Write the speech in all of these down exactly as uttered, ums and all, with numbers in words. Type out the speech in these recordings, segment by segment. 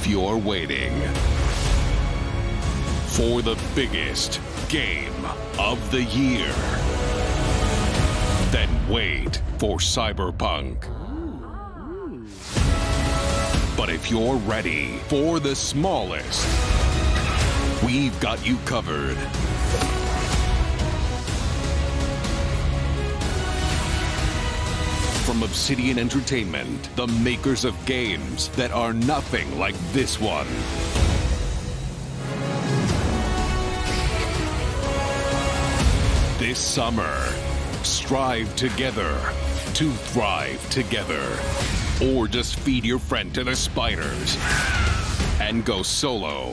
If you're waiting for the biggest game of the year, then wait for Cyberpunk. But if you're ready for the smallest, we've got you covered. From Obsidian Entertainment, the makers of games that are nothing like this one. This summer, strive together to thrive together. Or just feed your friend to the spiders and go solo.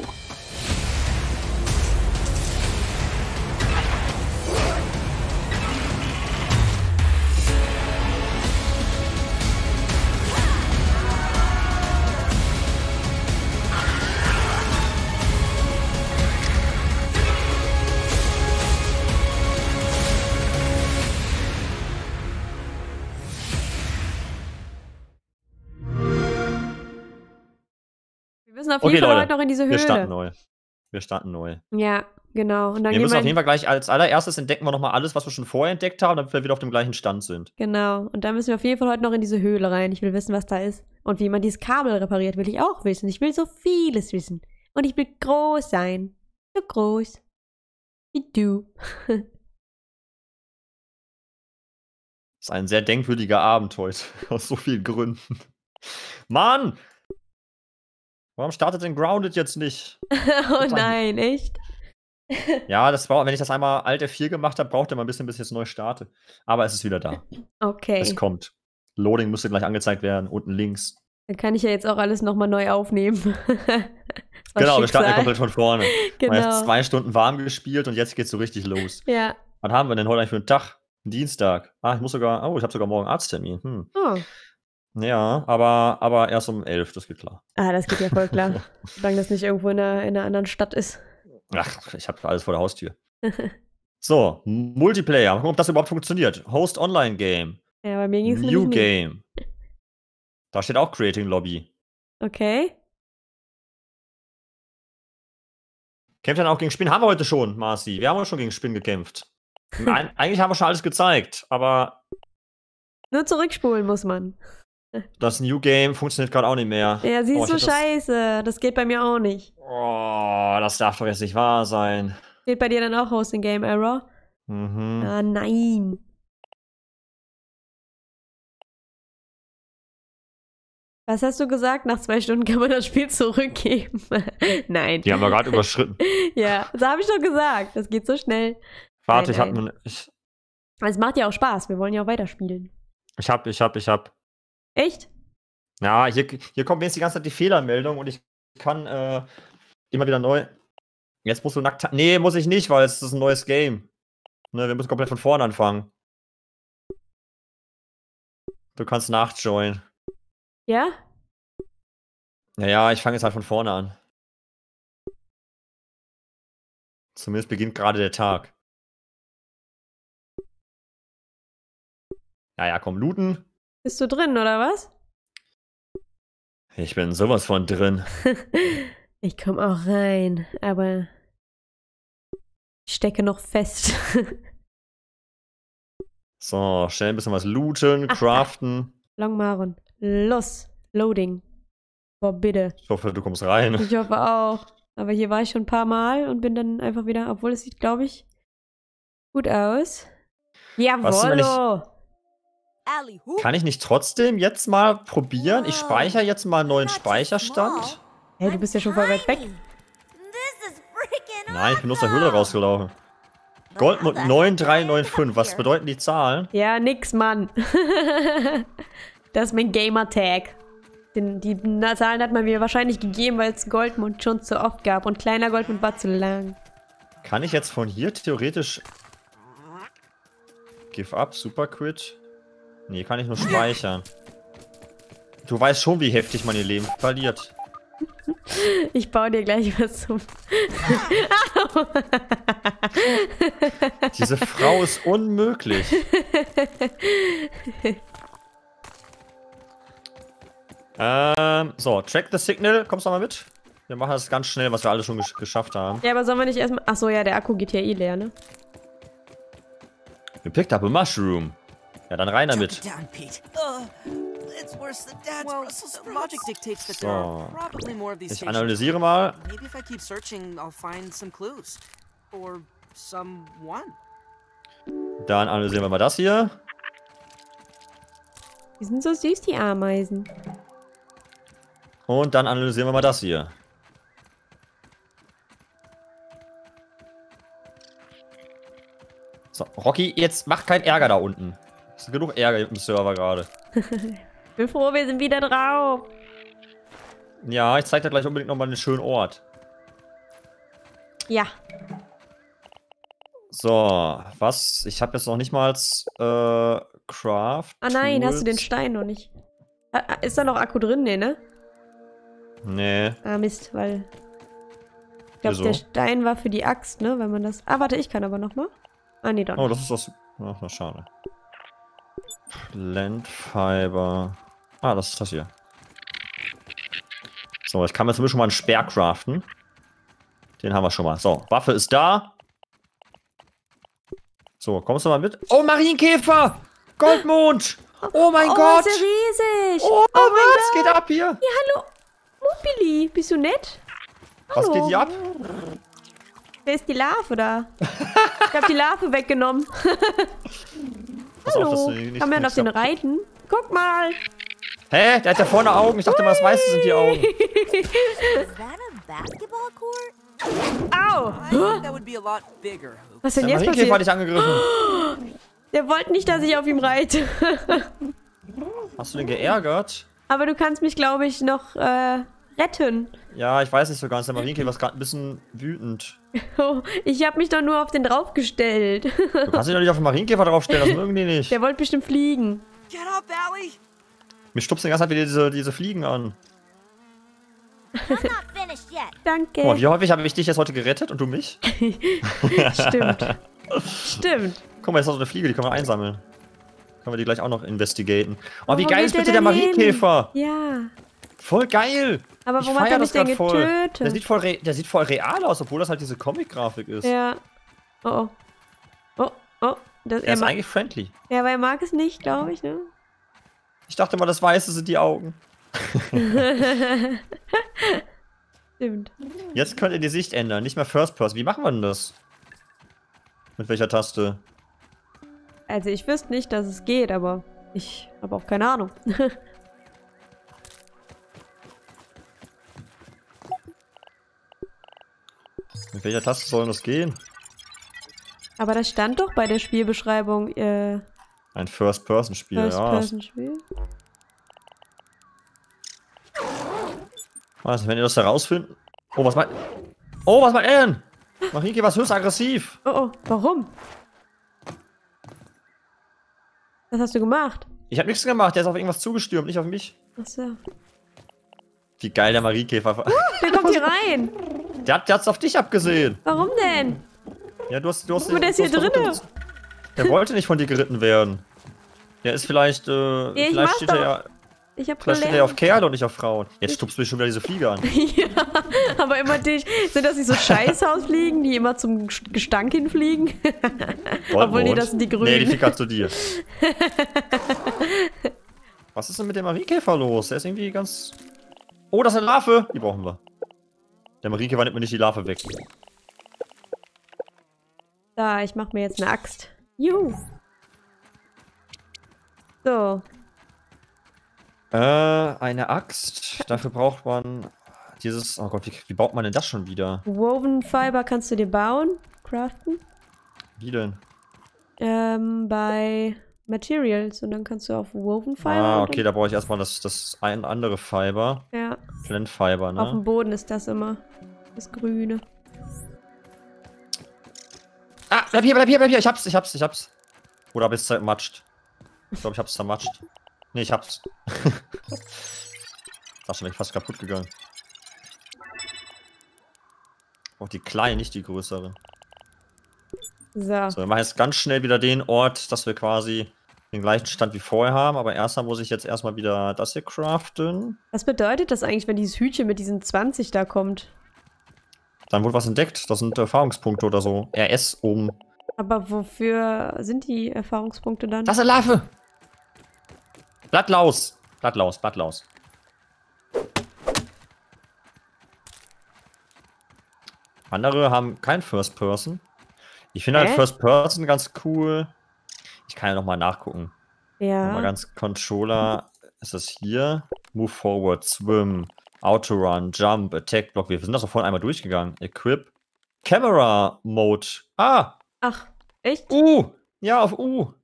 Wir müssen auf jeden Okay, Fall Leute, heute noch in diese Höhle. Wir starten neu. Wir starten neu. Ja, genau. Und dann Wir gehen müssen wir auf jeden Fall gleich als allererstes entdecken wir nochmal alles, was wir schon vorher entdeckt haben, damit wir wieder auf dem gleichen Stand sind. Genau. Und dann müssen wir auf jeden Fall heute noch in diese Höhle rein. Ich will wissen, was da ist. Und wie man dieses Kabel repariert, will ich auch wissen. Ich will so vieles wissen. Und ich will groß sein. So groß. Wie du. Das ist ein sehr denkwürdiger Abend heute. Aus so vielen Gründen. Mann! Warum startet denn Grounded jetzt nicht? Oh nein, echt? Ja, das war, wenn ich das einmal Alt F vier gemacht habe, braucht er mal ein bisschen, bis ich jetzt neu starte. Aber es ist wieder da. Okay. Es kommt. Loading müsste gleich angezeigt werden, unten links. Dann kann ich ja jetzt auch alles nochmal neu aufnehmen. Genau, wir starten ja komplett von vorne. Genau. Wir haben jetzt zwei Stunden warm gespielt und jetzt geht's so richtig los. Ja. Was haben wir denn heute eigentlich für einen Tag? Dienstag. Ah, ich muss sogar, oh, ich habe sogar morgen Arzttermin. Hm. Oh. Ja, aber, aber erst um elf, das geht klar. Ah, das geht ja voll klar. Solange das nicht irgendwo in einer, in einer anderen Stadt ist. Ach, ich habe alles vor der Haustür. So, Multiplayer. Mal gucken, ob das überhaupt funktioniert. Host Online Game. Ja, bei mir ging es New nicht. Game. Da steht auch Creating Lobby. Okay. Kämpft dann auch gegen Spinnen? Haben wir heute schon, Marci. Wir haben auch schon gegen Spinnen gekämpft. Nein, eigentlich haben wir schon alles gezeigt, aber Nur zurückspulen muss man. das New Game funktioniert gerade auch nicht mehr. Ja, siehst Oh, du, ich hätte das- scheiße. Das geht bei mir auch nicht. Oh, das darf doch jetzt nicht wahr sein. Steht bei dir dann auch Hosting Game Error? Mhm. Ah, nein. Was hast du gesagt? Nach zwei Stunden kann man das Spiel zurückgeben. Nein. Die haben wir gerade überschritten. Ja, das habe ich doch gesagt. Das geht so schnell. Warte, Nein, ich habe nein. ich, Es macht ja auch Spaß. Wir wollen ja auch weiterspielen. ich hab, ich hab, ich hab. Echt? Ja, hier, hier kommt jetzt die ganze Zeit die Fehlermeldung und ich kann äh, immer wieder neu. Jetzt musst du nackt. Nee, muss ich nicht, weil es ist ein neues Game. Ne, wir müssen komplett von vorne anfangen. Du kannst nachjoinen. Ja? Ja, ja, ich fange jetzt halt von vorne an. Zumindest beginnt gerade der Tag. Ja, ja, komm, looten. Bist du drin, oder was? Ich bin sowas von drin. Ich komme auch rein, aber ich stecke noch fest. So, schnell ein bisschen was looten, craften. Longmaron. Los. Loading. Boah, bitte. Ich hoffe, du kommst rein. Ich hoffe auch. Aber hier war ich schon ein paar Mal und bin dann einfach wieder, obwohl es sieht, glaube ich, gut aus. Was, wenn ich- Jawollo! Kann ich nicht trotzdem jetzt mal probieren? Ich speichere jetzt mal einen neuen Speicherstand. Hey, du bist ja schon voll weit weg. Nein, ich bin aus der Höhle rausgelaufen. Goldmund neun drei neun fünf. Was bedeuten die Zahlen? Ja, nix, Mann. Das ist mein Gamertag. Den, die na, Zahlen hat man mir wahrscheinlich gegeben, weil es Goldmund schon zu oft gab und kleiner Goldmund war zu lang. Kann ich jetzt von hier theoretisch... Give up, Super Quit? Nee, kann ich nur speichern. Du weißt schon, wie heftig man ihr Leben verliert. Ich baue dir gleich was zum... Diese Frau ist unmöglich. Äh... Ähm, so, Track the Signal. Kommst du mal mit? Wir machen das ganz schnell, was wir alle schon gesch geschafft haben. Ja, aber sollen wir nicht erstmal... Achso, ja, der Akku geht ja eh leer, ne? We picked up a mushroom. Ja, dann rein damit. Down, Pete. Uh, it's worse than Dad's Brussels sprouts. Logic dictates that there are probably more of these Ich stations. analysiere mal. Maybe if I keep searching, I'll find some clues. Or someone. Dann analysieren wir mal das hier. Die sind so süß, die Ameisen. Und dann analysieren wir mal das hier. So, Rocky, jetzt mach keinen Ärger da unten. Es ist genug Ärger im Server gerade. Bin froh, wir sind wieder drauf. Ja, ich zeig dir gleich unbedingt nochmal einen schönen Ort. Ja. So, was? Ich habe jetzt noch nicht mal äh, Craft. Ah nein, Tools. hast du den Stein noch nicht? Ah, ah, ist da noch Akku drin? Nee, ne? Nee. Ah, Mist, weil... Ich glaube, Wieso? der Stein war für die Axt, ne? Wenn man das... Ah, warte, ich kann aber noch mal. Ah, nee, doch Oh, nicht. das ist das. Ach, na schade. Plant Fiber. Ah, das ist das hier. So, ich kann mir zumindest schon mal einen Speer craften. Den haben wir schon mal. So, Waffe ist da. So, kommst du mal mit? Oh, Marienkäfer! Goldmond! Oh mein Oh, Gott! ist ja riesig! Oh, mein was Gott! geht ab hier? Ja, hallo! Mupili, bist du nett? Was Hallo. geht hier ab? Wer ist die Larve da? Ich hab die Larve weggenommen. Pass auf, dass Hallo, du nicht- kann man nicht auf den ab- reiten? Guck mal! Hä? Der hat ja vorne Augen. Ich dachte mal, das Weiße sind die Augen. Is that a basketball court? Au! I think that would be a lot bigger. Hoop. Was denn Der jetzt Marienkäfer hat passiert? dich angegriffen. Der wollte nicht, dass ich auf ihm reite. Hast du den geärgert? Aber du kannst mich, glaube ich, noch äh, retten. Ja, ich weiß nicht so ganz. Der Marienkäfer ist gerade ein bisschen wütend. Oh, ich habe mich doch nur auf den draufgestellt. Du kannst dich doch nicht auf den Marienkäfer draufstellen, das mögen die nicht. Der wollte bestimmt fliegen. Get up, Allie! Mir stupsen die ganze Zeit wieder diese, diese Fliegen an. I'm not finished yet. Danke. Guck mal, wie häufig habe ich dich jetzt heute gerettet und du mich? Stimmt. Stimmt. Guck mal, jetzt hast du eine Fliege, die können wir einsammeln. Können wir die gleich auch noch investigaten. Oh, wie Wo geil geht ist bitte der denn hin? Marienkäfer? Ja. Voll geil! Aber Ich warum hat feier er mich das denn grad voll. getötet? Der sieht voll, re der sieht voll real aus, obwohl das halt diese Comic-Grafik ist. Ja. Oh, oh. Oh, oh. Das, Er er ist mag, eigentlich friendly. ja, aber er mag es nicht, glaube ich, ne? Ich dachte mal, das Weiße sind die Augen. Stimmt. Jetzt könnt ihr die Sicht ändern, nicht mehr First Person. Wie machen wir denn das? Mit welcher Taste? Also ich wüsste nicht, dass es geht, aber ich habe auch keine Ahnung. Mit welcher Taste soll das gehen? Aber das stand doch bei der Spielbeschreibung, äh, Ein First-Person-Spiel, ja. First-Person-Spiel. Was, wenn ihr das herausfinden? Oh, was meint... Oh, was meint er denn? Marienkäfer ist höchst aggressiv. Oh, oh, warum? Was hast du gemacht? Ich hab nichts gemacht, der ist auf irgendwas zugestürmt, nicht auf mich. Achso. Wie geil der Marienkäfer war. Der kommt hier rein. Der hat es auf dich abgesehen. Warum denn? Ja, du hast... Du hast Guck mal, der ist hier du hast drinne. versucht, Der wollte nicht von dir geritten werden. Der ist vielleicht... Äh, ich vielleicht mach's steht er ja... Ich hab Vielleicht steht er ja auf gelernt. Kerle und nicht auf Frauen. Jetzt stupst du mich schon wieder diese Fliege an. Ja, aber immer die... Sind das nicht so Scheißhausfliegen, die immer zum Gestank hinfliegen? Obwohl, nee, das sind die Grünen. Nee, die fliegt halt zu dir. Was ist denn mit dem Marienkäfer los? Der ist irgendwie ganz... Oh, das ist eine Larve. Die brauchen wir. Der Marienkäfer nimmt mir nicht die Larve weg. Da, ich mach mir jetzt eine Axt. Juhu. So. Äh, eine Axt. Dafür braucht man dieses... Oh Gott, wie, wie baut man denn das schon wieder? Woven Fiber kannst du dir bauen, craften. Wie denn? Ähm, bei Materials. Und dann kannst du auf Woven Fiber. Ah, okay, da brauche ich erstmal das, das ein andere Fiber. Ja, Plant Fiber, auf dem ne? Boden ist das immer. Das Grüne. Ah, bleib hier, bleib hier, bleib hier. Ich hab's, ich hab's, ich hab's. Oder hab ich's zermatscht? Ich glaube, ich hab's zermatscht. Nee, ich hab's. Da schon bin ich fast kaputt gegangen. Auch die kleine, nicht die größere. So. So, wir machen jetzt ganz schnell wieder den Ort, dass wir quasi den gleichen Stand wie vorher haben, aber erstmal muss ich jetzt erstmal wieder das hier craften. Was bedeutet das eigentlich, wenn dieses Hütchen mit diesen zwanzig da kommt? Dann wurde was entdeckt. Das sind Erfahrungspunkte oder so. R S oben. Aber wofür sind die Erfahrungspunkte dann? Das ist eine Larve! Blattlaus! Blattlaus, Blattlaus. Andere haben kein First Person. Ich finde halt Hä? First Person ganz cool. Ich kann ja nochmal nachgucken. Ja. Nochmal ganz Controller. Ist das hier? Move forward, swim, auto run, jump, attack, block. Wir sind das doch vorhin einmal durchgegangen. Equip. Camera Mode. Ah! Ach, echt? U! Ja, auf U.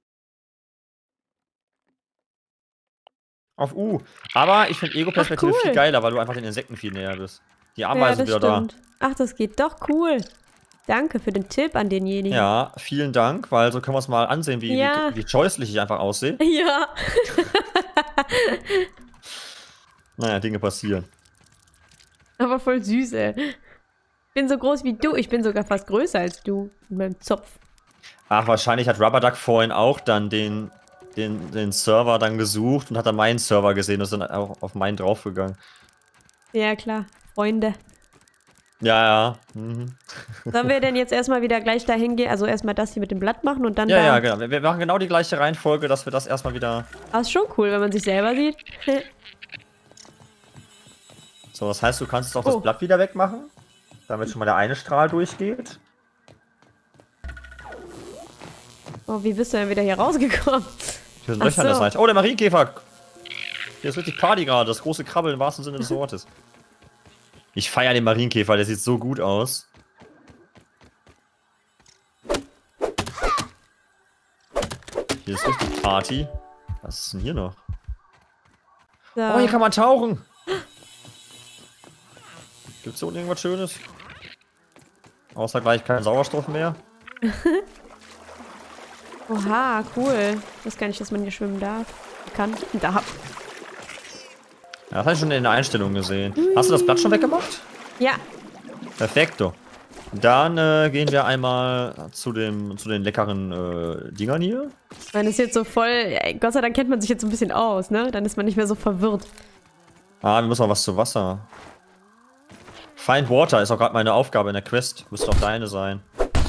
Auf U. Aber ich finde Ego-Perspektive Ach, cool. viel geiler, weil du einfach den Insekten viel näher bist. Die Ja, Ameisen das wieder stimmt. Ach, das geht doch cool. Danke für den Tipp an da. denjenigen. Ja, vielen Dank, weil so können wir es mal ansehen, wie, Ja. wie, wie scheußlich ich einfach aussehe. Ja. Naja, Dinge passieren. Aber voll süß, ey. Ich bin so groß wie du. Ich bin sogar fast größer als du. Mit meinem Zopf. Ach, wahrscheinlich hat Rubberduck vorhin auch dann den, den, den Server dann gesucht und hat dann meinen Server gesehen und ist dann auch auf meinen draufgegangen. Ja, klar. Freunde. Ja, ja. Mhm. Sollen wir denn jetzt erstmal wieder gleich dahin gehen? Also erstmal das hier mit dem Blatt machen und dann Ja, da... ja, genau. Wir, wir machen genau die gleiche Reihenfolge, dass wir das erstmal wieder... Ah, ist schon cool, wenn man sich selber sieht. So, das heißt, du kannst jetzt auch Oh. das Blatt wieder wegmachen, damit schon mal der eine Strahl durchgeht. Oh, wie bist du denn wieder hier rausgekommen? Hier sind Ach Löcher an der so. Seite. Oh, der Marienkäfer! Hier ist richtig Party gerade, das große Krabbeln im wahrsten Sinne des Wortes. Ich feiere den Marienkäfer, der sieht so gut aus. Hier ist richtig Party. Was ist denn hier noch? So. Oh, hier kann man tauchen! Gibt's hier unten irgendwas Schönes? Außer gleich kein Sauerstoff mehr. Oha, cool. Ich weiß gar nicht, dass man hier schwimmen darf. Kann. Darf. Ja, das habe ich schon in den Einstellungen gesehen. Hast du das Blatt schon weggemacht? Ja. Perfekto. Dann äh, gehen wir einmal zu, dem, zu den leckeren äh, Dingern hier. Man ist jetzt so voll... ey, Gott sei Dank kennt man sich jetzt so ein bisschen aus, ne? Dann ist man nicht mehr so verwirrt. Ah, wir müssen noch was zu Wasser. Find Water ist auch gerade meine Aufgabe in der Quest. Müsste auch deine sein.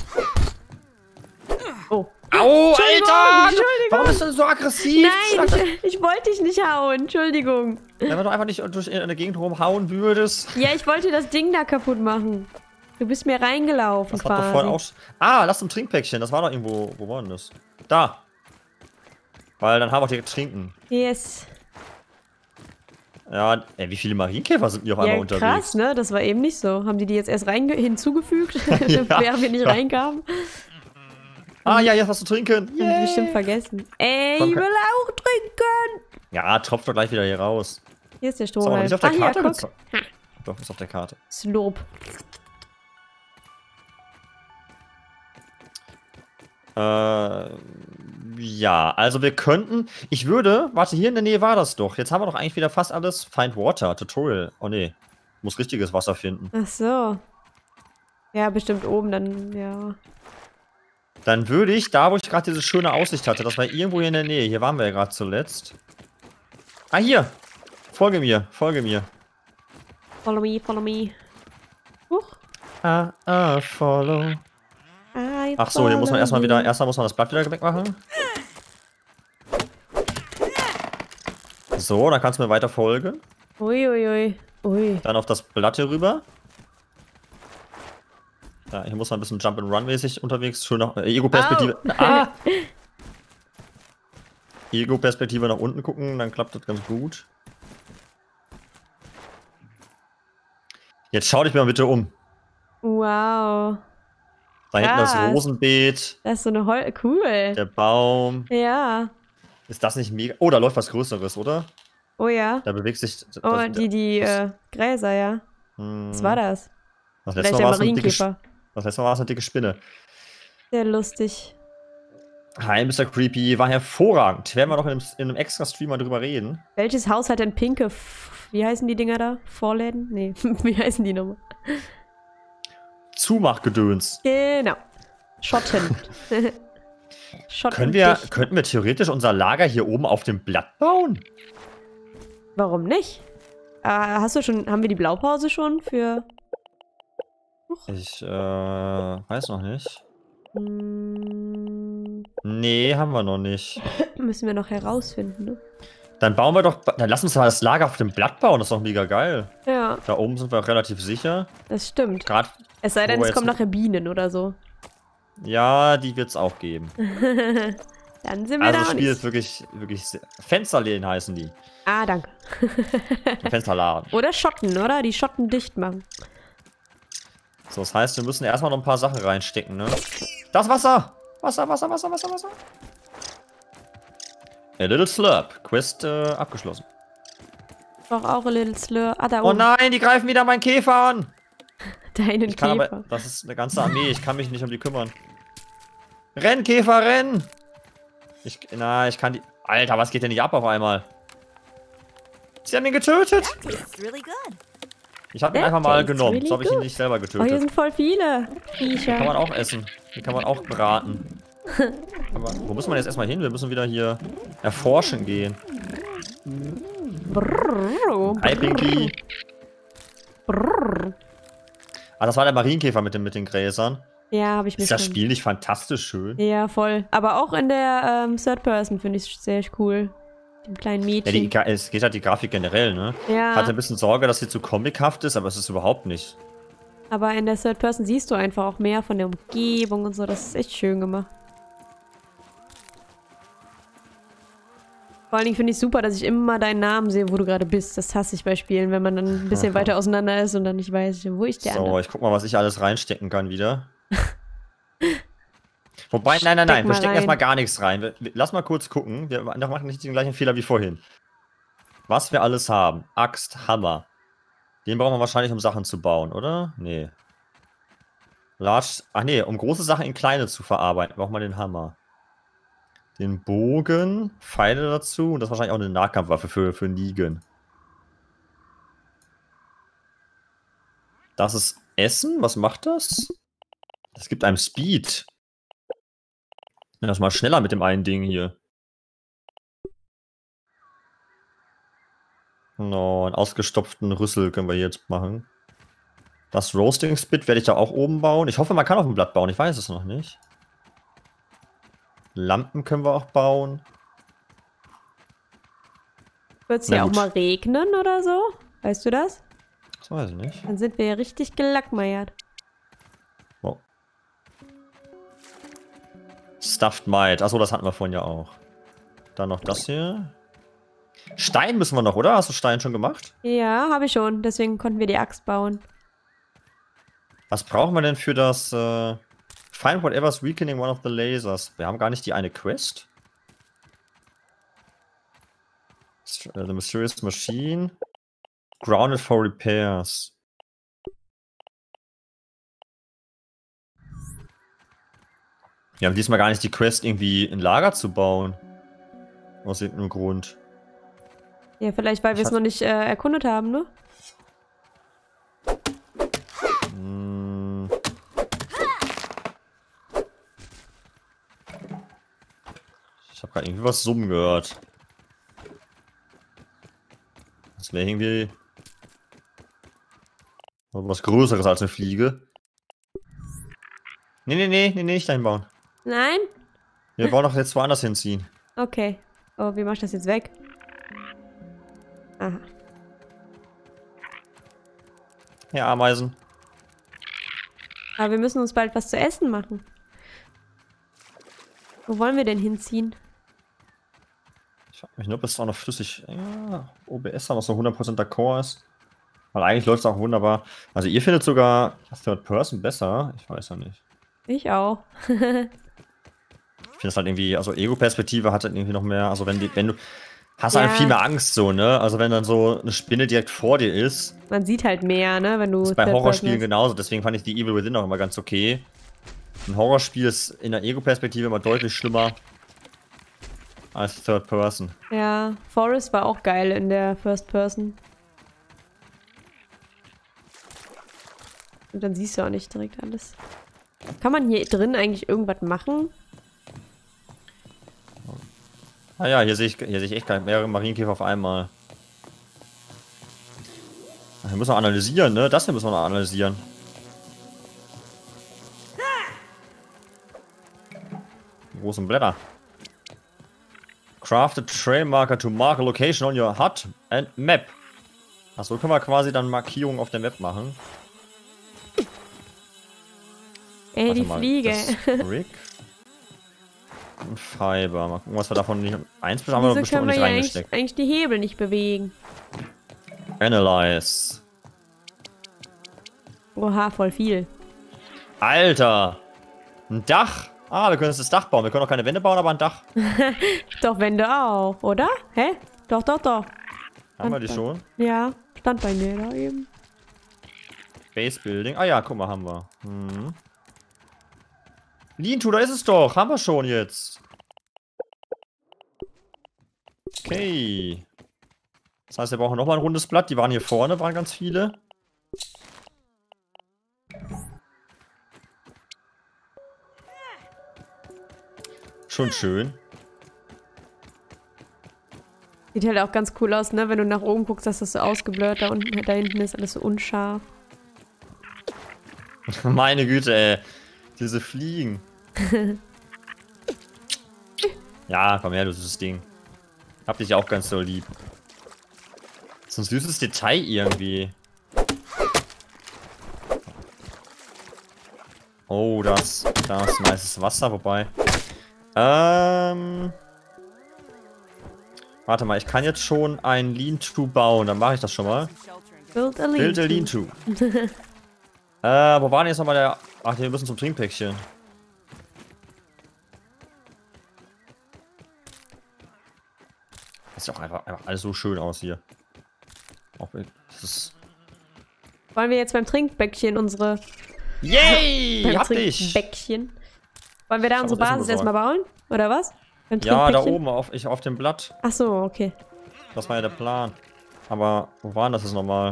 Oh. Au, Entschuldigung, Alter! Entschuldigung. Warum bist du denn so aggressiv? Nein, Schlag ich, ich wollte dich nicht hauen. Entschuldigung. Wenn du einfach nicht durch in der Gegend rumhauen würdest. Ja, ich wollte das Ding da kaputt machen. Du bist mir reingelaufen Das hat doch quasi. vorhin auch... Ah, lass zum Trinkpäckchen. Das war doch irgendwo... Wo war denn das? Da. Weil dann haben wir auch direkt trinken. Yes. Ja, ey, wie viele Marienkäfer sind hier auf einmal Ja, unterwegs? krass, ne? Das war eben nicht so. Haben die die jetzt erst reinge hinzugefügt, Ja, während wir nicht ja. reinkamen? Ah, ja, jetzt was zu trinken. Haben die bestimmt vergessen. Ey, Komm, ich komm. will auch trinken! Ja, tropft doch gleich wieder hier raus. Hier ist der Ist aber noch Strohhalm. nicht auf der Ah, hier, Karte guck. gezo- Doch, ist auf der Karte. Slurp. Äh, ja, also wir könnten... Ich würde... Warte, hier in der Nähe war das doch. Jetzt haben wir doch eigentlich wieder fast alles. Find Water, Tutorial. Oh, nee. Muss richtiges Wasser finden. Ach so. Ja, bestimmt oben dann, ja. Dann würde ich, da wo ich gerade diese schöne Aussicht hatte, das war irgendwo hier in der Nähe. Hier waren wir ja gerade zuletzt. Ah, hier. Folge mir, folge mir. Follow me, follow me. Huch. Ah, ah, follow. I Ach so, hier muss man follow erstmal you. wieder, erstmal muss man das Blatt wieder wegmachen. So, dann kannst du mir weiter folgen. Uiuiui. Ui. Dann auf das Blatt hier rüber. Ja, hier muss man ein bisschen Jump-and-Run-mäßig unterwegs. Schön nach äh, Ego-Perspektive. Au. Ah! Ego-Perspektive nach unten gucken, dann klappt das ganz gut. Jetzt schau dich mal bitte um. Wow. Da hinten das Krass. Rosenbeet, Das ist so eine Hol... Cool. der Baum. Ja. Ist das nicht mega? Oh, da läuft was Größeres, oder? Oh ja. Da bewegt sich. Das, Oh, das- die, die das- äh, Gräser, ja. hm, Was war das? Das Vielleicht letzte Mal der war es eine dicke, Sch- Marienkäfer. das letzte Mal war es eine dicke Spinne. Sehr lustig. Hi, Mister Creepy. War hervorragend. Werden wir noch in einem, in einem extra Stream mal drüber reden. Welches Haus hat denn pinke... F Wie heißen die Dinger da? Vorläden? Nee, wie heißen die nochmal? Zumachgedöns. Genau. Schotten. Schotten Können wir, dicht. könnten wir theoretisch unser Lager hier oben auf dem Blatt bauen? Warum nicht? Äh, hast du schon, haben wir die Blaupause schon für... Ich, äh, weiß noch nicht. Hm, Nee, haben wir noch nicht. müssen wir noch herausfinden, ne? Dann bauen wir doch, dann lass uns mal das Lager auf dem Blatt bauen, das ist doch mega geil. Ja, Da oben sind wir relativ sicher. das stimmt. Gerade, Es sei denn, wo wir es kommen jetzt- nachher Bienen oder so. ja, die wird's auch geben. Dann sind wir Also da das auch Spiel nicht. ist wirklich, wirklich sehr, Fensterläden heißen die. Ah, danke. Fensterladen. Oder Schotten, oder? Die Schotten dicht machen. So, das heißt, wir müssen erstmal noch ein paar Sachen reinstecken, ne? Das Wasser! Wasser, Wasser, Wasser, Wasser, Wasser. A little slurp. Quest äh, abgeschlossen. Doch auch a little slur. Ah, da Oh oben. nein, die greifen wieder meinen Käfer an! Deinen Ich kann Käfer. aber, das ist eine ganze Armee, ich kann mich nicht um die kümmern. Renn, Käfer, renn! Ich, na, ich kann die... Alter, was geht denn nicht ab auf einmal? Sie haben ihn getötet! That tastes really good. Ich habe ihn That einfach mal tastes genommen. really So habe ich ihn good. nicht selber Oh, hier getötet. sind voll viele Die kann man Viecher. auch essen. Die kann man auch braten. Aber wo muss man jetzt erstmal hin? Wir müssen wieder hier erforschen gehen. Brrr, Hi, Pinky. brrr. Ah, das war der Marienkäfer mit den, mit den Gräsern. Ja, habe ich mir Ist das schon- Spiel nicht fantastisch schön? Ja, voll. Aber auch in der ähm, Third Person finde ich es sehr cool. Dem kleinen Ja, Mädchen. die, Gra- es geht halt die Grafik generell, ne? Ja, Ich hatte ein bisschen Sorge, dass sie zu comichaft ist, aber es ist überhaupt nicht. aber in der Third Person siehst du einfach auch mehr von der Umgebung und so. Das ist echt schön gemacht. Vor allen Dingen finde ich super, dass ich immer deinen Namen sehe, wo du gerade bist. Das hasse ich bei Spielen, wenn man dann ein bisschen Aha. weiter auseinander ist und dann nicht weiß, wo ist der So, andere. ich guck mal, was ich alles reinstecken kann wieder. Wobei, nein, nein, nein, Steck wir mal stecken rein. erstmal gar nichts rein. Wir, wir, lass mal kurz gucken. Wir machen nicht den gleichen Fehler wie vorhin. Was wir alles haben. Axt, Hammer. Den brauchen wir wahrscheinlich, um Sachen zu bauen, oder? Nee. Large, ach nee, um große Sachen in kleine zu verarbeiten, braucht man den Hammer. Den Bogen, Pfeile dazu und das ist wahrscheinlich auch eine Nahkampfwaffe für, für Negan. Das ist Essen, was macht das? Das gibt einem Speed. Ja, das ist mal schneller mit dem einen Ding hier. No, einen ausgestopften Rüssel können wir jetzt machen. Das Roasting Spit werde ich da auch oben bauen. Ich hoffe, man kann auf dem Blatt bauen. Ich weiß es noch nicht. Lampen können wir auch bauen. Wird es Na hier auch gut. mal regnen oder so? Weißt du das? Das weiß ich nicht. Dann sind wir ja richtig gelackmeiert. Oh. Stuffed Might. Achso, das hatten wir vorhin ja auch. Dann noch das hier. Stein müssen wir noch, oder? Hast du Stein schon gemacht? Ja, habe ich schon. Deswegen konnten wir die Axt bauen. Was brauchen wir denn für das äh, Find whatever's weakening one of the lasers? Wir haben gar nicht die eine Quest. St- äh, The Mysterious Machine. Grounded for repairs. Wir haben diesmal gar nicht die Quest, irgendwie ein Lager zu bauen. Aus irgendeinem Grund. Ja, vielleicht, weil Ich wir es hab- noch nicht äh, erkundet haben, ne? Hm. Ich habe gerade irgendwie was summen gehört. Das wäre irgendwie was Größeres als eine Fliege. Nee, nee, nee, nee, nee, nicht dahin bauen. Nein? Wir wollen doch jetzt woanders hinziehen. Okay. Oh, wie mach ich das jetzt weg? Aha. Ja, Ameisen. Aber wir müssen uns bald was zu essen machen. Wo wollen wir denn hinziehen? Ich frage mich nur, ob es auch noch flüssig. Ja, O B S da noch so hundert Prozent d'accord ist. Weil eigentlich läuft es auch wunderbar. Also, ihr findet sogar Third Person besser. Ich weiß ja nicht. Ich auch. Ich finde es halt irgendwie, also Ego-Perspektive hat halt irgendwie noch mehr, also wenn, die, wenn du, hast Ja. halt viel mehr Angst so, ne? Also wenn dann so eine Spinne direkt vor dir ist, Man sieht halt mehr, ne? Wenn du. ist bei Third Horrorspielen Person genauso, deswegen fand ich die Evil Within auch immer ganz okay. Ein Horrorspiel ist in der Ego-Perspektive immer deutlich schlimmer als Third Person. ist. Ja, Forest war auch geil in der First Person. Und dann siehst du auch nicht direkt alles. Kann man hier drin eigentlich irgendwas machen? Ah ja, hier sehe ich, hier sehe ich echt mehrere Marienkäfer auf einmal. Hier müssen wir analysieren, ne? Das hier müssen wir noch analysieren. Die großen Blätter. Craft a trail marker to mark a location on your hut and map. Achso, können wir quasi dann Markierungen auf der Map machen. Ey, Warte die mal, Fliege. das Brick. Und Fiber. Mal gucken, was wir davon nicht. Eins haben wir Wieso bestimmt können noch wir nicht ja eigentlich, reingesteckt. eigentlich die Hebel nicht bewegen? Analyze. Oha, voll viel. Alter! Ein Dach! Ah, wir können jetzt das Dach bauen. Wir können auch keine Wände bauen, aber ein Dach. Doch, Wände auch, oder? Hä? Doch, doch, doch. Haben wir die schon? Ja, stand bei mir da eben. Base Building. Ah ja, guck mal, haben wir. Hm. Lean-To, da ist es doch. Haben wir schon jetzt. Okay. Das heißt, wir brauchen nochmal ein rundes Blatt. Die waren hier vorne, waren ganz viele. Schon schön. Sieht halt auch ganz cool aus, ne? Wenn du nach oben guckst, dass das so ausgeblurrt da unten, da hinten ist alles so unscharf. Meine Güte, ey. Diese Fliegen. Ja, komm her, du süßes Ding. Hab dich auch ganz so lieb. So ein süßes Detail irgendwie. Oh, das, das ist nices Wasser, wobei. Ähm. Warte mal, ich kann jetzt schon ein Lean-To bauen, dann mache ich das schon mal. Build a Build a Lean-To. Lean-To. Äh, wo war denn jetzt nochmal der... Ach, wir müssen zum Trinkpäckchen. Das sieht auch einfach, einfach alles so schön aus hier. Auch, das ist... Wollen wir jetzt beim Trinkbäckchen unsere... Yay! beim Hab ich! Trinkbäckchen. Wollen wir da Ich hab unsere was Essen Basis erstmal bauen? Oder was? Beim Ja, da Trinkbäckchen? oben auf, ich, auf dem Blatt. Ach so, okay. Das war ja der Plan. Aber wo war denn das jetzt nochmal?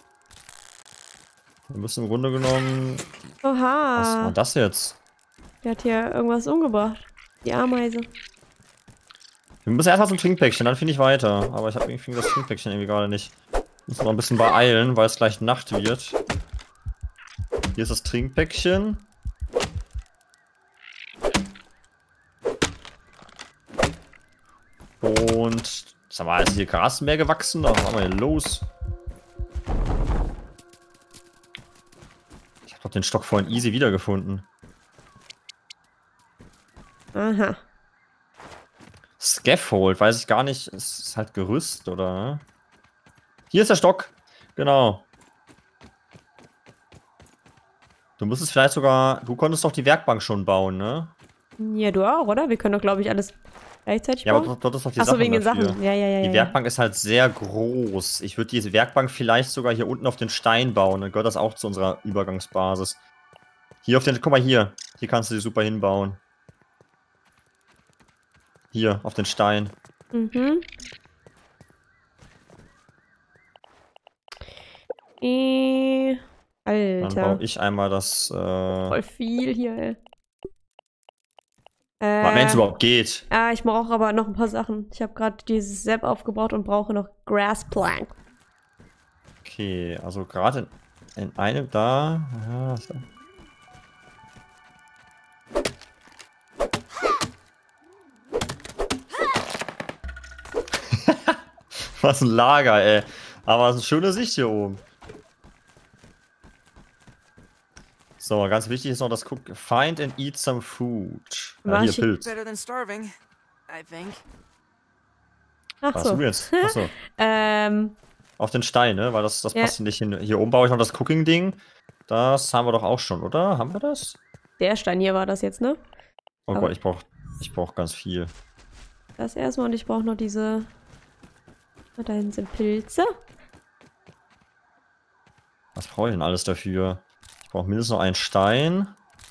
Wir müssen im Grunde genommen... Was war Oha. das jetzt? Der hat hier irgendwas umgebracht. Die Ameise. Wir müssen erstmal zum Trinkpäckchen, dann finde ich weiter. Aber ich habe irgendwie das Trinkpäckchen irgendwie gerade nicht. Müssen noch ein bisschen beeilen, weil es gleich Nacht wird. Hier ist das Trinkpäckchen. Und... Sag mal, ist hier Gras mehr gewachsen? Was haben wir hier los? Ich habe doch den Stock vorhin easy wiedergefunden. Aha. Scaffold, weiß ich gar nicht. Es ist halt Gerüst, oder? Hier ist der Stock. Genau. Du müsstest vielleicht sogar... Du konntest doch die Werkbank schon bauen, ne? Ja, du auch, oder? Wir können doch, glaube ich, alles gleichzeitig Ja, bauen. aber dort ist doch die Achso, Sachen wegen den dafür. Sachen. Ja, ja, ja. Die ja, Werkbank ist halt sehr groß. Ich würde diese Werkbank vielleicht sogar hier unten auf den Stein bauen. Dann gehört das auch zu unserer Übergangsbasis. Hier auf den... Guck mal hier. Hier kannst du die super hinbauen. Hier, auf den Stein. Mhm. Äh, Dann Alter. baue ich einmal das... Äh, Voll viel hier, ey. wenn es Äh, überhaupt geht. ah, ich brauche aber noch ein paar Sachen. Ich habe gerade dieses Sepp aufgebaut und brauche noch Grass Plank. Okay, also gerade in, in einem da... Ja, so. Was ein Lager, ey. Aber es ist eine schöne Sicht hier oben. So, ganz wichtig ist noch das Cook. Find and eat some food. Ja, hier, Was? Pilz. Better than starving, I think. Ach Was so. du jetzt? Achso. Ähm, Auf den Stein, ne? Weil das, das Ja. passt nicht hin. Hier oben baue ich noch das Cooking-Ding. Das haben wir doch auch schon, oder? Haben wir das? der Stein hier war das jetzt, ne? Oh Aber- Gott, ich brauche ich brauch ganz viel. Das erstmal und ich brauche noch diese... Ah, da hinten sind Pilze. Was brauche ich denn alles dafür? Ich brauche mindestens noch einen Stein.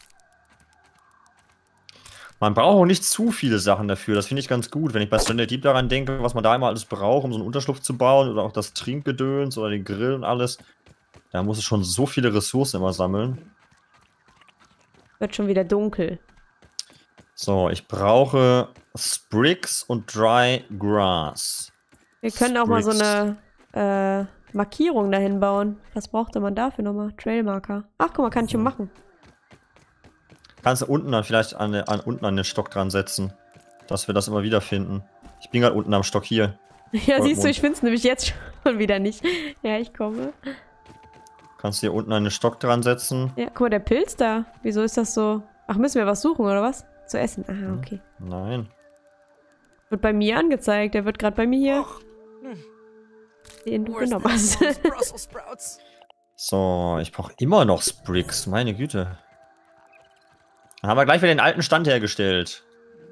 Man braucht auch nicht zu viele Sachen dafür. Das finde ich ganz gut, wenn ich bei Stranded Deep daran denke, was man da immer alles braucht, um so einen Unterschlupf zu bauen oder auch das Trinkgedöns oder den Grill und alles. Da muss es schon so viele Ressourcen immer sammeln. Wird schon wieder dunkel. So, ich brauche Sprigs und Dry Grass. Wir können auch mal so Sprigs. eine äh, Markierung dahin bauen. Was brauchte man dafür nochmal? Trailmarker. Ach, guck mal, kann ich schon machen. Kannst du unten dann vielleicht an, an, unten an den Stock dran setzen, dass wir das immer wieder finden. Ich bin gerade unten am Stock hier. Ja, Goldmund. siehst du, ich finde es nämlich jetzt schon wieder nicht. Ja, ich komme. Kannst du hier unten an den Stock dran setzen? Ja, guck mal, der Pilz da. Wieso ist das so? Ach, müssen wir was suchen, oder was? Zu essen. Aha, okay. Nein. Wird bei mir angezeigt. Der wird gerade bei mir hier. Den du Where's genommen that hast. mom's Brussels sprouts? So, ich brauche immer noch Sprigs. Meine Güte. Dann haben wir gleich wieder den alten Stand hergestellt.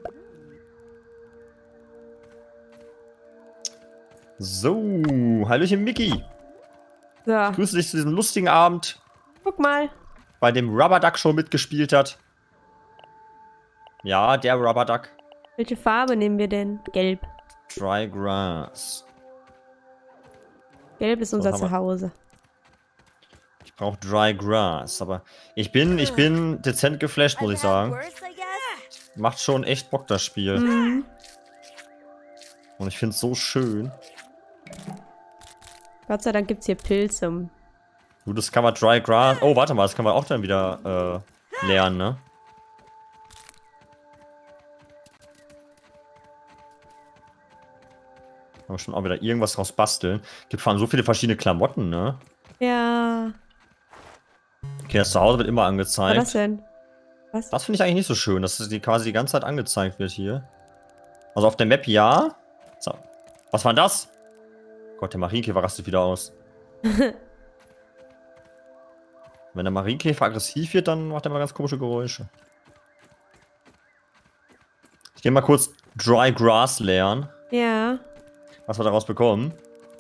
So, hallöchen Mickey. So, Grüße dich zu diesem lustigen Abend, guck mal. bei dem Rubber Duck Show mitgespielt hat. Ja, der Rubber Duck. Welche Farbe nehmen wir denn? Gelb. Dry Grass. Gelb ist unser haben wir- Zuhause. Ich brauche Dry Grass, aber ich bin, ich bin dezent geflasht, muss ich I've had sagen. worse, I guess. Macht schon echt Bock, das Spiel. Mhm. Und ich finde es so schön. Gott sei Dank gibt es hier Pilze. Du, das kann man Dry Grass. Oh, warte mal, das kann man auch dann wieder äh, lernen, ne? Kann man schon auch wieder irgendwas draus basteln. Gibt vor allem so viele verschiedene Klamotten, ne? Ja. Okay, das Zuhause wird immer Was war angezeigt. das denn? Was? Das finde ich eigentlich nicht so schön, dass das die quasi die ganze Zeit angezeigt wird hier. Also auf der Map ja. So. Was war denn das? Gott, der Marienkäfer rastet wieder aus. Wenn der Marienkäfer aggressiv wird, dann macht er mal ganz komische Geräusche. Ich gehe mal kurz Dry Grass lernen, Ja. was wir daraus bekommen.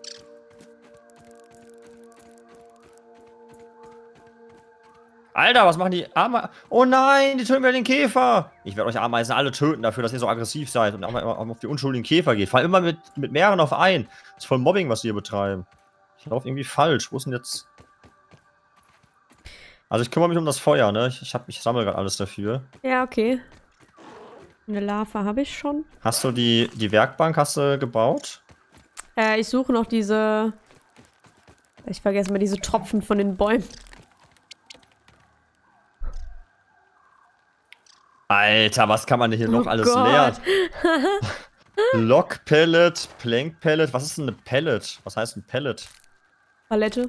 Alter, was machen die Ameisen? Oh nein, die töten mir den Käfer. Ich werde euch Ameisen alle töten dafür, dass ihr so aggressiv seid und auch mal auf die unschuldigen Käfer geht. Vor allem immer mit, mit mehreren auf einen. Das ist voll Mobbing, was die hier betreiben. Ich laufe irgendwie falsch. Wo ist denn jetzt... Also ich kümmere mich um das Feuer, ne? Ich, ich, hab- ich sammle gerade alles dafür. Ja, okay. Eine Larve habe ich schon. Hast du die, die Werkbank hast du gebaut? Äh, ich suche noch diese... Ich vergesse mal diese Tropfen von den Bäumen. Alter, was kann man denn hier noch Oh alles Gott. lernen? Lock Pellet, Plank Pellet. Was ist denn eine Pellet? Was heißt ein Pellet? Palette.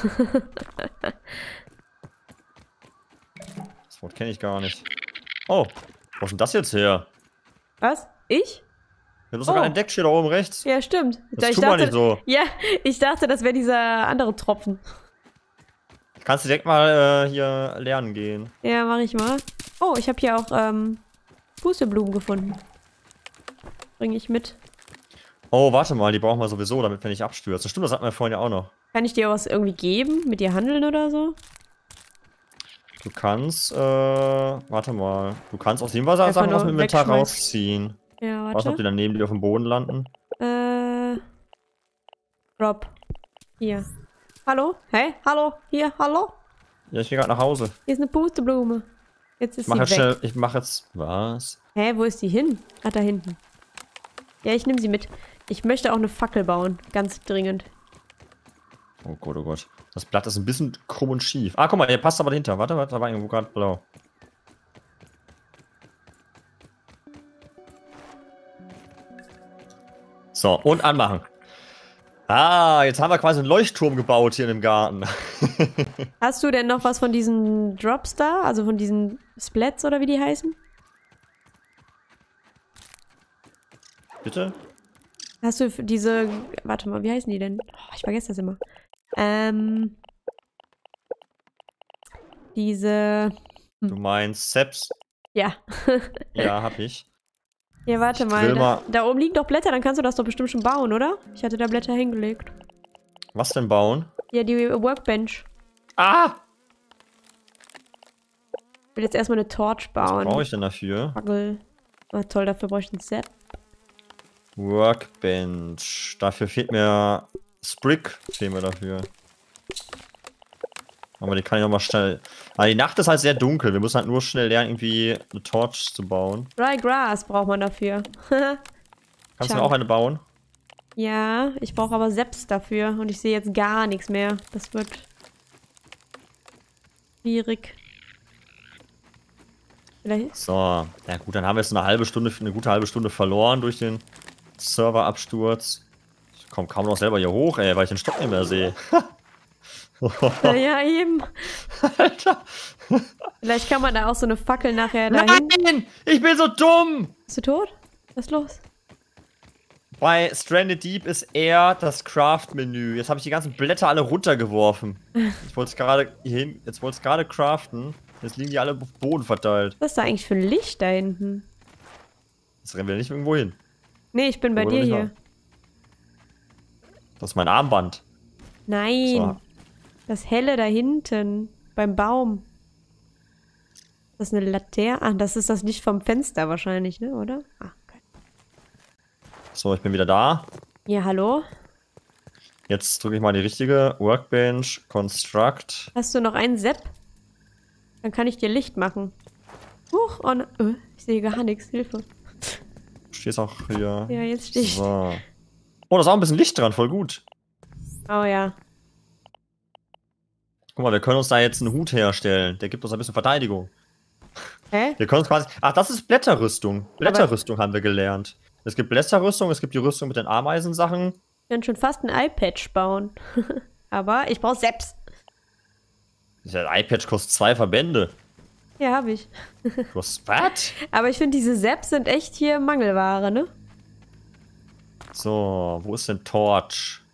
Das Wort kenne ich gar nicht. Oh, wo ist denn das jetzt her? Was? Ich? Wir haben das sogar Oh. entdeckt, steht da oben rechts. Ja, stimmt. Das ich tut man nicht so. Ja, ich dachte, das wäre dieser andere Tropfen. Kannst du direkt mal äh, hier lernen gehen. Ja, mache ich mal. Oh, ich habe hier auch ähm, Pusteblumen gefunden. Bringe ich mit. Oh, warte mal, die brauchen wir sowieso, damit wir nicht abstürzen. Stimmt, das hatten wir vorhin ja auch noch. Kann ich dir was irgendwie geben? Mit dir handeln oder so? Du kannst, äh, warte mal. Du kannst aus dem Wasser Einfach Sachen aus dem nur Inventar wegschmeißen. rausziehen. Ja, Ich weiß nicht, ob die warte. dann neben dir auf dem Boden landen. Äh. Rob. Hier. Hallo? Hey? Hallo? Hier? Hallo? Ja, ich gehe gerade nach Hause. Hier ist eine Pusteblume. Jetzt ist Ich mach sie jetzt weg. schnell, ich mach jetzt, was? Hä, wo ist die hin? Ah, da hinten. Ja, ich nehme sie mit. Ich möchte auch eine Fackel bauen. Ganz dringend. Oh Gott, oh Gott. Das Blatt ist ein bisschen krumm und schief. Ah, guck mal, hier passt aber dahinter. Warte, warte, da war irgendwo gerade blau. So, und anmachen. Ah, jetzt haben wir quasi einen Leuchtturm gebaut hier in dem Garten. Hast du denn noch was von diesen Drops da? Also von diesen Splats oder wie die heißen? Bitte? Hast du f- diese... Warte mal, wie heißen die denn? Oh, ich vergesse das immer. Ähm... Diese... Du meinst Seps? Ja. Ja, hab ich. Ja, warte Ich mal. drill Da, mal- da oben liegen doch Blätter, dann kannst du das doch bestimmt schon bauen, oder? Ich hatte da Blätter hingelegt. Was denn bauen? Ja, die Workbench. Ah! Ich will jetzt erstmal eine Torch Was bauen. brauche ich denn dafür? Fackel. Ah, toll, dafür brauche ich ein Set. Workbench. Dafür fehlt mir Sprig. Fehlen mir dafür. Aber die kann ich nochmal schnell... Aber die Nacht ist halt sehr dunkel. Wir müssen halt nur schnell lernen, irgendwie eine Torch zu bauen. Dry Grass braucht man dafür. Kannst du mir auch eine bauen? Ja, ich brauche aber Seps dafür. Und ich sehe jetzt gar nichts mehr. Das wird schwierig. Vielleicht. So, ja gut, dann haben wir jetzt eine halbe Stunde, eine gute halbe Stunde verloren durch den Serverabsturz. Ich komme kaum noch selber hier hoch, ey, weil ich den Stock nicht mehr sehe. Ja, eben. Alter. Vielleicht kann man da auch so eine Fackel nachher dahin. Nein! Ich bin so dumm! Bist du tot? Was ist los? Bei Stranded Deep ist eher das Craft-Menü. Jetzt habe ich die ganzen Blätter alle runtergeworfen. Ich wollte es gerade hin, jetzt wollte es gerade craften. Jetzt liegen die alle auf Boden verteilt. Was ist da eigentlich für ein Licht da hinten? Jetzt rennen wir nicht irgendwo hin. Nee, ich bin bei Wo dir bin ich hier. noch? Das ist mein Armband. Nein. So. Das helle da hinten. Beim Baum. Das ist eine Laterne. Ah, das ist das Licht vom Fenster wahrscheinlich, ne, oder? Ah, okay. So, ich bin wieder da. Ja, hallo? Jetzt drücke ich mal die richtige. Workbench, Construct. Hast du noch einen Sepp? Dann kann ich dir Licht machen. Huch, oh ne, äh, ich sehe gar nichts. Hilfe. Du stehst auch hier. Ja, jetzt stehe ich. So. Oh, da ist auch ein bisschen Licht dran, voll gut. Oh ja. Guck mal, wir können uns da jetzt einen Hut herstellen. Der gibt uns ein bisschen Verteidigung. Hä? Wir können uns quasi... Ach, das ist Blätterrüstung. Blätterrüstung haben wir gelernt. Es gibt Blätterrüstung, es gibt die Rüstung mit den Ameisensachen. Ich kann schon fast ein Eyepatch bauen. Aber ich brauche Seps. Der iPatch kostet zwei Verbände. Ja, habe ich. Kostet was? Aber ich finde, diese Seps sind echt hier Mangelware, ne? So, wo ist denn Torch?